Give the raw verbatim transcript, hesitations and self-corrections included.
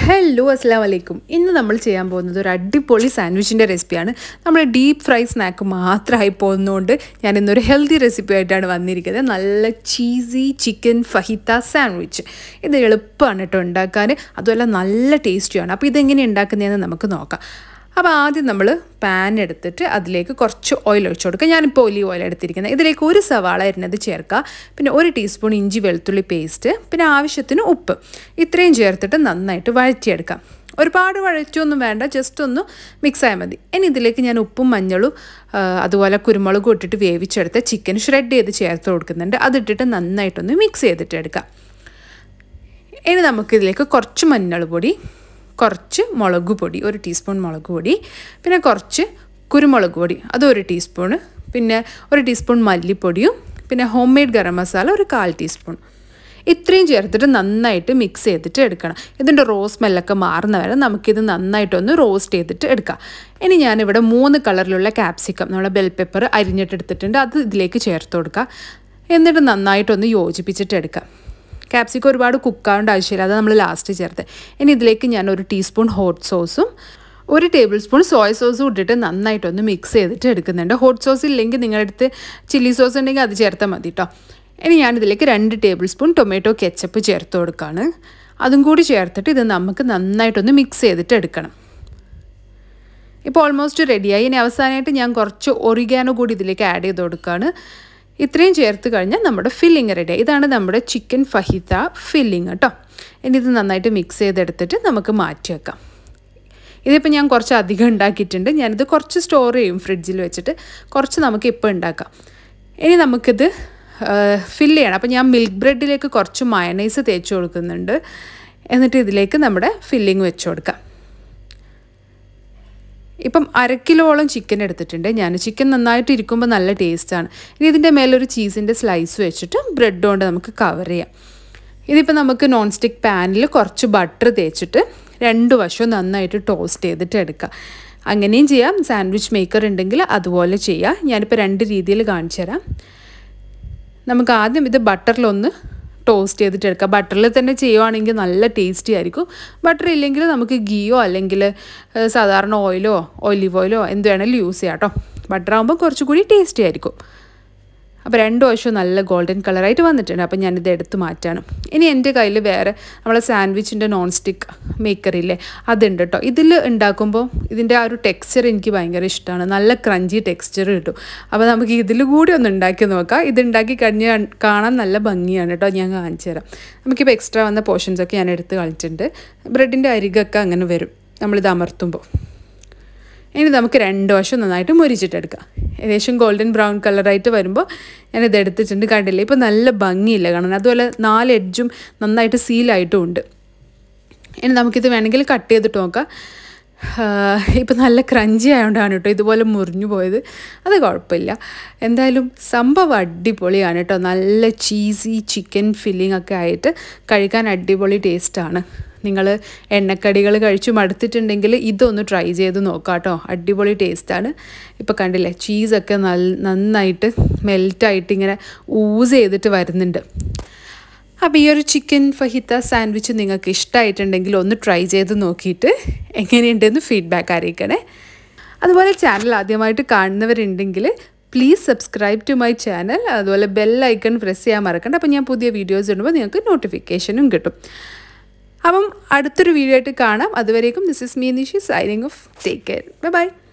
Hello അസ്സലാമു അലൈക്കും. ഇന്ന് നമ്മൾ ചെയ്യാൻ പോകുന്നത് ഒരു അടിപൊളി സാൻഡ്വിച്ചിൻ്റെ റെസിപ്പിയാണ്. നമ്മൾ ഡീപ്പ് ഫ്രൈ സ്നാക്ക് മാത്രമായി പോകുന്നതുകൊണ്ട് ഞാൻ ഇന്നൊരു ഹെൽത്തി റെസിപ്പി ആയിട്ടാണ് വന്നിരിക്കുന്നത്. നല്ല ചീസി ചിക്കൻ ഫഹിത്ത സാൻഡ്വിച്ച്. ഇത് എളുപ്പമാണ് കേട്ടോ ഉണ്ടാക്കാൻ, അതുമല്ല നല്ല ടേസ്റ്റിയാണ്. അപ്പോൾ ഇതെങ്ങനെ ഉണ്ടാക്കുന്നതെന്ന് നമുക്ക് നോക്കാം. അപ്പോൾ ആദ്യം നമ്മൾ പാൻ എടുത്തിട്ട് അതിലേക്ക് കുറച്ച് ഓയിൽ ഒഴിച്ചു കൊടുക്കുക. ഞാനിപ്പോൾ ഒലീവ് ഓയിൽ എടുത്തിരിക്കുന്നത്. ഇതിലേക്ക് ഒരു സവാള അരിഞ്ഞത് ചേർക്കുക, പിന്നെ ഒരു ടീസ്പൂൺ ഇഞ്ചി വെളുത്തുള്ളി പേസ്റ്റ്, പിന്നെ ആവശ്യത്തിന് ഉപ്പ്, ഇത്രയും ചേർത്തിട്ട് നന്നായിട്ട് വഴറ്റിയെടുക്കാം. ഒരുപാട് വഴറ്റൊന്നും വേണ്ട, ജസ്റ്റ് ഒന്ന് മിക്സ് ആയാൽ മതി. ഇനി ഇതിലേക്ക് ഞാൻ ഉപ്പും മഞ്ഞളും അതുപോലെ കുരുമുളകും ഇട്ടിട്ട് വേവിച്ചെടുത്ത ചിക്കൻ ഷ്രെഡ് ചെയ്ത് ചേർത്ത് കൊടുക്കുന്നുണ്ട്. അതിട്ടിട്ട് നന്നായിട്ടൊന്ന് മിക്സ് ചെയ്തിട്ട് എടുക്കാം. ഇനി നമുക്കിതിലേക്ക് കുറച്ച് മഞ്ഞൾ പൊടി, കുറച്ച് മുളക് പൊടി, ഒരു ടീസ്പൂൺ മുളക് പൊടി, പിന്നെ കുറച്ച് കുരുമുളക് പൊടി, അതൊരു ടീസ്പൂണ്, പിന്നെ ഒരു ടീസ്പൂൺ മല്ലിപ്പൊടിയും, പിന്നെ ഹോം മെയ്ഡ് ഗരം മസാല ഒരു കാൽ ടീസ്പൂൺ, ഇത്രയും ചേർത്തിട്ട് നന്നായിട്ട് മിക്സ് ചെയ്തിട്ട് എടുക്കണം. ഇതിൻ്റെ റോസ് സ്മെല്ലൊക്കെ മാറുന്ന വരെ നമുക്കിത് നന്നായിട്ടൊന്ന് റോസ്റ്റ് ചെയ്തിട്ട് എടുക്കാം. ഇനി ഞാനിവിടെ മൂന്ന് കളറിലുള്ള ക്യാപ്സിക്കം, നമ്മുടെ ബെൽ പെപ്പർ അരിഞ്ഞിട്ട് എടുത്തിട്ടുണ്ട്, അത് ഇതിലേക്ക് ചേർത്ത് കൊടുക്കുക. എന്നിട്ട് നന്നായിട്ടൊന്ന് യോജിപ്പിച്ചിട്ട് എടുക്കാം. ക്യാപ്സിക്കം ഒരുപാട് കുക്കാവേണ്ട ആവശ്യമില്ല, അത് നമ്മൾ ലാസ്റ്റ് ചേർത്ത്. ഇനി ഇതിലേക്ക് ഞാൻ ഒരു ടീസ്പൂൺ ഹോട്ട് സോസും ഒരു ടേബിൾ സ്പൂൺ സോയ സോസും ഇട്ടിട്ട് നന്നായിട്ടൊന്ന് മിക്സ് ചെയ്തിട്ട് എടുക്കുന്നുണ്ട്. ഹോട്ട് സോസ് ഇല്ലെങ്കിൽ നിങ്ങളുടെ അടുത്ത് ചില്ലി സോസ് ഉണ്ടെങ്കിൽ അത് ചേർത്താൽ മതി കേട്ടോ. ഇനി ഞാനിതിലേക്ക് രണ്ട് ടേബിൾ സ്പൂൺ ടൊമാറ്റോ കെച്ചപ്പ് ചേർത്ത് കൊടുക്കുകയാണ്. അതും കൂടി ചേർത്തിട്ട് ഇത് നമുക്ക് നന്നായിട്ടൊന്ന് മിക്സ് ചെയ്തിട്ട് എടുക്കണം. ഇപ്പോൾ ഓൾമോസ്റ്റ് റെഡിയായി. ഇനി അവസാനമായിട്ട് ഞാൻ കുറച്ച് ഒറിഗാനോ കൂടി ഇതിലേക്ക് ആഡ് ചെയ്ത് കൊടുക്കുകയാണ്. ഇത്രയും ചേർത്ത് കഴിഞ്ഞാൽ നമ്മുടെ ഫില്ലിങ് റെഡിയായി. ഇതാണ് നമ്മുടെ ചിക്കൻ ഫഹിത്ത ഫില്ലിങ് കേട്ടോ. ഇനി ഇത് നന്നായിട്ട് മിക്സ് ചെയ്തെടുത്തിട്ട് നമുക്ക് മാറ്റി വെക്കാം. ഇതിപ്പോൾ ഞാൻ കുറച്ച് അധികം ഉണ്ടാക്കിയിട്ടുണ്ട്. ഞാനിത് കുറച്ച് സ്റ്റോർ ചെയ്യും ഫ്രിഡ്ജിൽ വെച്ചിട്ട്, കുറച്ച് നമുക്ക് ഇപ്പോൾ ഉണ്ടാക്കാം. ഇനി നമുക്കിത് ഫില്ല് ചെയ്യണം. അപ്പോൾ ഞാൻ മിൽക്ക് ബ്രെഡിലേക്ക് കുറച്ച് മയണൈസ് തേച്ച് കൊടുക്കുന്നുണ്ട്. എന്നിട്ട് ഇതിലേക്ക് നമ്മുടെ ഫില്ലിങ് വെച്ച് കൊടുക്കാം. ഇപ്പം അര കിലോളം ചിക്കൻ എടുത്തിട്ടുണ്ട് ഞാൻ. ചിക്കൻ നന്നായിട്ട് ഇരിക്കുമ്പോൾ നല്ല ടേസ്റ്റാണ്. ഇനി ഇതിൻ്റെ മേലൊരു ചീസിൻ്റെ സ്ലൈസ് വെച്ചിട്ട് ബ്രെഡ് കൊണ്ട് നമുക്ക് കവർ ചെയ്യാം. ഇതിപ്പോൾ നമുക്ക് നോൺ സ്റ്റിക്ക് പാനിൽ കുറച്ച് ബട്ടർ തേച്ചിട്ട് രണ്ട് വശവും നന്നായിട്ട് ടോസ്റ്റ് ചെയ്തിട്ട് എടുക്കാം. അങ്ങനെയും ചെയ്യാം, സാൻഡ്വിച്ച് മേക്കർ ഉണ്ടെങ്കിൽ അതുപോലെ ചെയ്യാം. ഞാനിപ്പോൾ രണ്ട് രീതിയിൽ കാണിച്ചു തരാം. നമുക്ക് ആദ്യം ഇത് ബട്ടറിലൊന്ന് ടോസ്റ്റ് ചെയ്തിട്ട് എടുക്കുക. ബട്ടറിൽ തന്നെ ചെയ്യുവാണെങ്കിൽ നല്ല ടേസ്റ്റി ആയിരിക്കും. ബട്ടർ ഇല്ലെങ്കിൽ നമുക്ക് ഗീയോ അല്ലെങ്കിൽ സാധാരണ ഓയിലോ ഒലിവ് ഓയിലോ എന്ത് വേണമെങ്കിലും യൂസ് ചെയ്യാം കേട്ടോ. ബട്ടർ ആകുമ്പോൾ കുറച്ചുകൂടി ടേസ്റ്റി ആയിരിക്കും. അപ്പോൾ രണ്ട് വശവും നല്ല ഗോൾഡൻ കളറായിട്ട് വന്നിട്ടുണ്ട്. അപ്പോൾ ഞാനിത് എടുത്ത് മാറ്റാണ്. ഇനി എൻ്റെ കയ്യിൽ വേറെ നമ്മളെ സാൻഡ്വിച്ചിൻ്റെ നോൺ സ്റ്റിക്ക് മേക്കറില്ലേ, അതുണ്ട് കേട്ടോ. ഇതിൽ ഉണ്ടാക്കുമ്പോൾ ഇതിൻ്റെ ആ ഒരു ടെക്സ്ചർ എനിക്ക് ഭയങ്കര ഇഷ്ടമാണ്. നല്ല ക്രഞ്ചി ടെക്സ്ചർ കിട്ടും. അപ്പോൾ നമുക്ക് ഇതിൽ കൂടി ഒന്ന് ഉണ്ടാക്കി നോക്കാം. ഇത് ഉണ്ടാക്കി കഴിഞ്ഞാൽ കാണാൻ നല്ല ഭംഗിയാണ് കേട്ടോ. ഞാൻ കാണിച്ചു തരാം. നമുക്കിപ്പോൾ എക്സ്ട്രാ വന്ന പോർഷൻസൊക്കെ ഞാൻ എടുത്ത് കളിച്ചിട്ടുണ്ട്. ബ്രെഡിൻ്റെ അരികൊക്കെ അങ്ങനെ വരും നമ്മളിത് അമർത്തുമ്പോൾ. ഇനി നമുക്ക് രണ്ട് വശം നന്നായിട്ട് മുരിച്ചിട്ടെടുക്കാം. ഏകദേശം ഗോൾഡൻ ബ്രൗൺ കളറായിട്ട് വരുമ്പോൾ ഞാനിത് എടുത്തിട്ടുണ്ട്. കണ്ടില്ലേ, ഇപ്പോൾ നല്ല ഭംഗിയില്ല കാണാൻ. അതുപോലെ നാല് എഡ്ജും നന്നായിട്ട് സീലായിട്ടും ഉണ്ട്. ഇനി നമുക്കിത് വേണമെങ്കിൽ കട്ട് ചെയ്തിട്ട് നോക്കാം. ഇപ്പോൾ നല്ല ക്രഞ്ചി ആയതുകൊണ്ടാണ് കേട്ടോ ഇതുപോലെ മുറിഞ്ഞു പോയത്. അത് കുഴപ്പമില്ല. എന്തായാലും സംഭവം അടിപൊളിയാണ് കേട്ടോ. നല്ല ചീസി ചിക്കൻ ഫില്ലിംഗ് ഒക്കെ ആയിട്ട് കഴിക്കാൻ അടിപൊളി ടേസ്റ്റാണ്. നിങ്ങൾ എണ്ണക്കടികൾ കഴിച്ചു മടുത്തിട്ടുണ്ടെങ്കിൽ ഇതൊന്ന് ട്രൈ ചെയ്ത് നോക്കാം കേട്ടോ. അടിപൊളി ടേസ്റ്റാണ്. ഇപ്പോൾ കണ്ടില്ലേ, ചീസൊക്കെ നല്ല നന്നായിട്ട് മെൽറ്റായിട്ട് ഇങ്ങനെ ഊസ് ചെയ്തിട്ട് വരുന്നുണ്ട്. അപ്പോൾ ഈ ഒരു ചിക്കൻ ഫഹിത്ത സാൻഡ്വിച്ച് നിങ്ങൾക്ക് ഇഷ്ടമായിട്ടുണ്ടെങ്കിൽ ഒന്ന് ട്രൈ ചെയ്ത് നോക്കിയിട്ട് എങ്ങനെയുണ്ടെന്ന് ഫീഡ്ബാക്ക് അറിയിക്കണേ. അതുപോലെ ചാനൽ ആദ്യമായിട്ട് കാണുന്നവരുണ്ടെങ്കിൽ please subscribe to my channel. അതുപോലെ ബെൽ ഐക്കൺ പ്രസ് ചെയ്യാൻ മറക്കണ്ട. അപ്പോൾ ഞാൻ പുതിയ വീഡിയോസ് ഇടുമ്പോൾ നിങ്ങൾക്ക് നോട്ടിഫിക്കേഷനും കിട്ടും. അപ്പം അടുത്തൊരു വീഡിയോ ആയിട്ട് കാണാം. അതുവരേക്കും this is me Nishi signing off. Take care. Bye by.